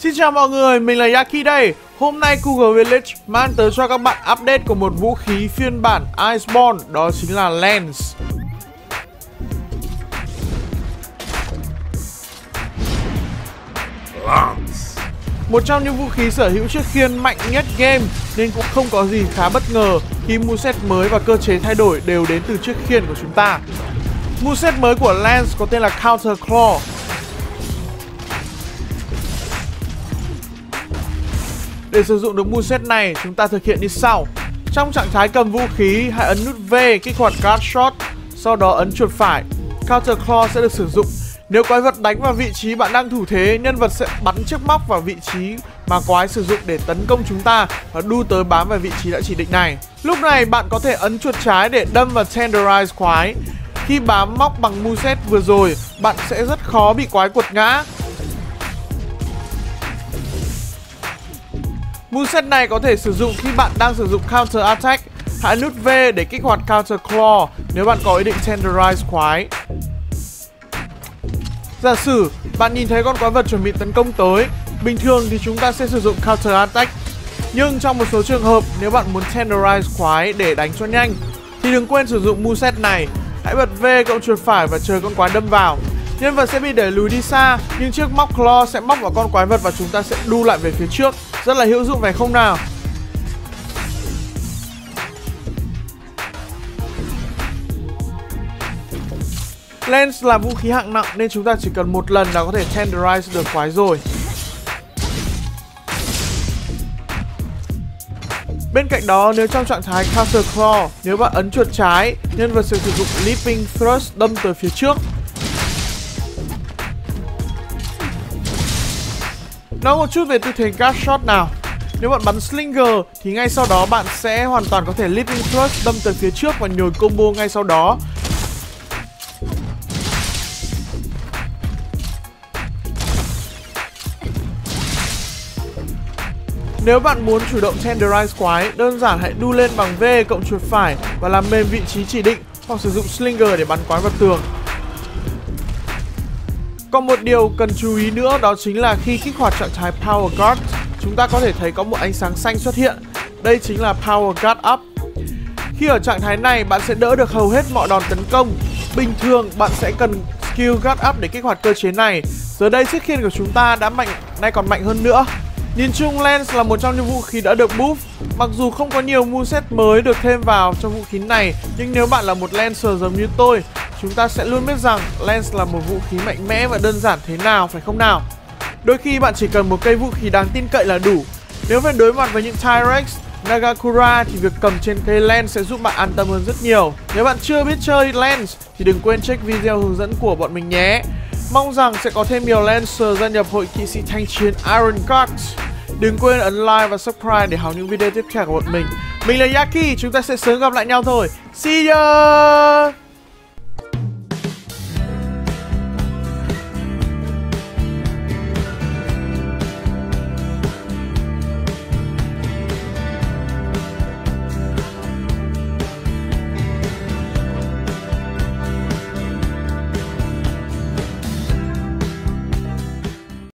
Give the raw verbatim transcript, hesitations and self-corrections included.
Xin chào mọi người, mình là Yaki đây. Hôm nay Google Village mang tới cho các bạn update của một vũ khí phiên bản Iceborne, đó chính là Lance. Một trong những vũ khí sở hữu chiếc khiên mạnh nhất game, nên cũng không có gì khá bất ngờ khi moveset mới và cơ chế thay đổi đều đến từ chiếc khiên của chúng ta. Moveset mới của Lance có tên là Counter Claw. Để sử dụng được moveset này, chúng ta thực hiện như sau. Trong trạng thái cầm vũ khí, hãy ấn nút V kích hoạt Guard Shot, sau đó ấn chuột phải. Counter Claw sẽ được sử dụng. Nếu quái vật đánh vào vị trí bạn đang thủ thế, nhân vật sẽ bắn chiếc móc vào vị trí mà quái sử dụng để tấn công chúng ta và đu tới bám vào vị trí đã chỉ định này. Lúc này bạn có thể ấn chuột trái để đâm và tenderize quái. Khi bám móc bằng moveset vừa rồi, bạn sẽ rất khó bị quái quật ngã. Moveset này có thể sử dụng khi bạn đang sử dụng Counter Attack. Hãy nút V để kích hoạt Counter Claw nếu bạn có ý định tenderize quái. Giả sử bạn nhìn thấy con quái vật chuẩn bị tấn công tới, bình thường thì chúng ta sẽ sử dụng Counter Attack. Nhưng trong một số trường hợp, nếu bạn muốn tenderize quái để đánh cho nhanh thì đừng quên sử dụng moveset này. Hãy bật V cộng chuột phải và chờ con quái đâm vào. Nhân vật sẽ bị đẩy lùi đi xa, nhưng chiếc móc claw sẽ móc vào con quái vật và chúng ta sẽ đu lại về phía trước. Rất là hữu dụng phải không nào? Lance là vũ khí hạng nặng nên chúng ta chỉ cần một lần là có thể tenderize được quái rồi. Bên cạnh đó, nếu trong trạng thái Counter Claw, nếu bạn ấn chuột trái, nhân vật sẽ sử dụng Leaping Thrust đâm tới phía trước. Nói một chút về tư thế Guard Shot nào. Nếu bạn bắn Slinger thì ngay sau đó bạn sẽ hoàn toàn có thể Leaping Thrust đâm tới phía trước và nhồi combo ngay sau đó. Nếu bạn muốn chủ động tenderize quái, đơn giản hãy đu lên bằng V cộng chuột phải và làm mềm vị trí chỉ định, hoặc sử dụng Slinger để bắn quái vào tường. Còn một điều cần chú ý nữa, đó chính là khi kích hoạt trạng thái Power Guard, chúng ta có thể thấy có một ánh sáng xanh xuất hiện. Đây chính là Power Guard Up. Khi ở trạng thái này, bạn sẽ đỡ được hầu hết mọi đòn tấn công. Bình thường bạn sẽ cần skill Guard Up để kích hoạt cơ chế này. Giờ đây chiếc khiên của chúng ta đã mạnh, nay còn mạnh hơn nữa. Nhìn chung, Lance là một trong những vũ khí đã được buff. Mặc dù không có nhiều moveset mới được thêm vào trong vũ khí này, nhưng nếu bạn là một Lancer giống như tôi, chúng ta sẽ luôn biết rằng Lance là một vũ khí mạnh mẽ và đơn giản thế nào, phải không nào? Đôi khi bạn chỉ cần một cây vũ khí đáng tin cậy là đủ. Nếu phải đối mặt với những Tyrex, Nagakura thì việc cầm trên cây Lance sẽ giúp bạn an tâm hơn rất nhiều. Nếu bạn chưa biết chơi Lance thì đừng quên check video hướng dẫn của bọn mình nhé. Mong rằng sẽ có thêm nhiều Lancer gia nhập hội kỵ sĩ thanh chiến Iron Guards. Đừng quên ấn like và subscribe để học những video tiếp theo của bọn mình. Mình là Yaki, chúng ta sẽ sớm gặp lại nhau thôi. See ya!